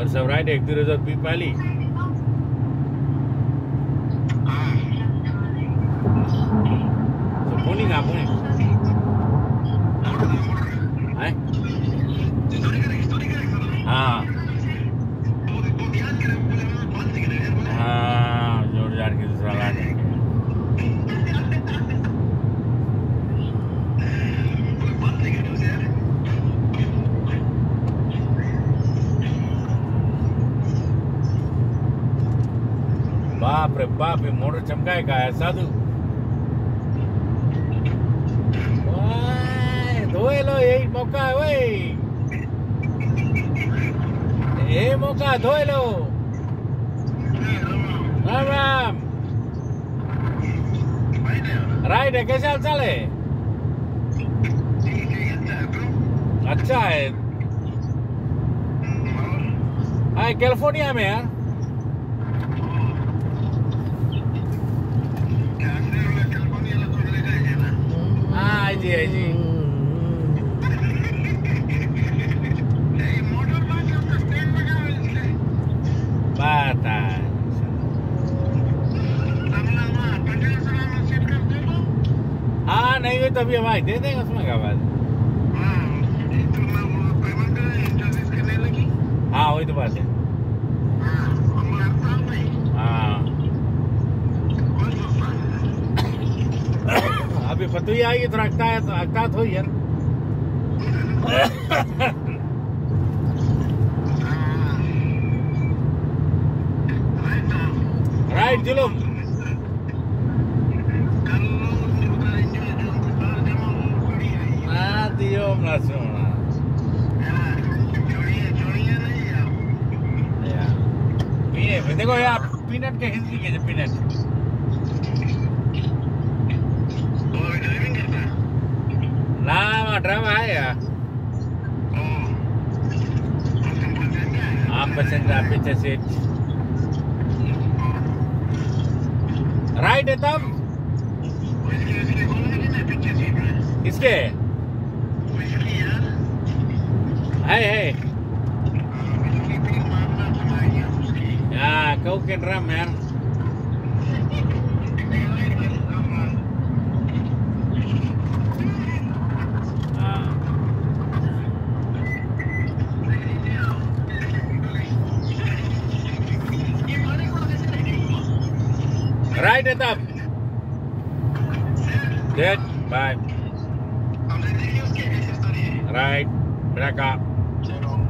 सब राइट एक 2020 पाली so puning apa ni hai जोड़ जाड़ के दूसरा ला देंगे बाप रे बाप ये मोटर चमकाएगा ऐसा तू धोए लो यही मौका है वही ये मौका धोए लो राम राम राइट है कैसे हाल चाल है अच्छा है हाय कैलिफोर्निया में यार हाँ जी है जी बात है हाँ नहीं हुई तभी हमारी दे देंगे उसमें क्या बात हाँ वही तो बात है हाँ अभी फतुही आएगी तो रखता तो यार राइट जुलूम दियो मलासोना पीने देखो यार पीनट के हिंदी के जो पीनट ना ड्रामा है यार आप पैसेंजर पीछे सीट राइट है तब किसके है kau ke drum यार right it up dead bye right back up